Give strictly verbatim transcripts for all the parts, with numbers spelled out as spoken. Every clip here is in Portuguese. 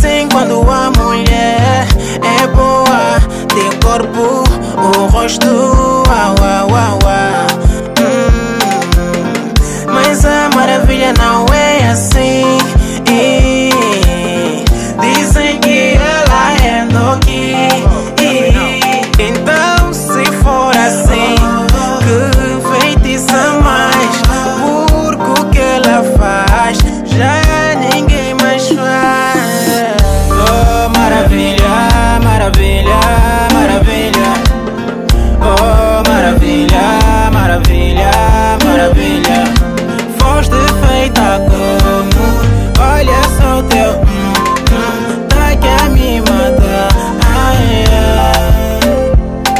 Dizem quando a mulher é boa, tem corpo, o rosto, uau, uau, uau, uau. Hum, mas a maravilha não é assim. Dizem que ela é doque. Então se for assim, que feitiça mais, porque o que ela faz já ninguém mais faz. Oh maravilha, maravilha, maravilha. Oh maravilha, maravilha, maravilha. Foste feita como, olha só o teu hum, hum, tá que a me mata. Ai, ai.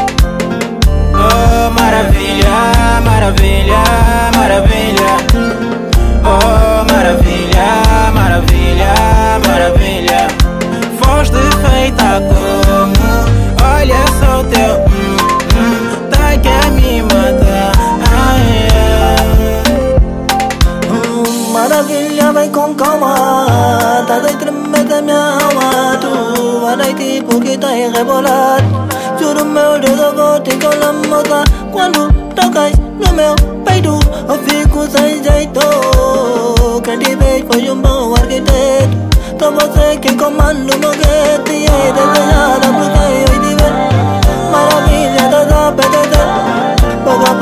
Oh maravilha, maravilha, maravilha. Oh maravilha, maravilha, maravilha. Foste feita como, olha só o teu hum, hum, tá que a me mata. Ai, ai. Hum, maravilha, vai com calma, tá de tremer da minha alma. Tu vai noite porque tá rebolado. Juro meu Deus, eu vou te colamorar. Quando tocas no meu peito, eu fico sem jeito. Quem te fez foi um bom arquiteto. Então você que comanda o meu gueto. E é desejada porque eu te ver. Maravilha, tá da P T T. Pouco a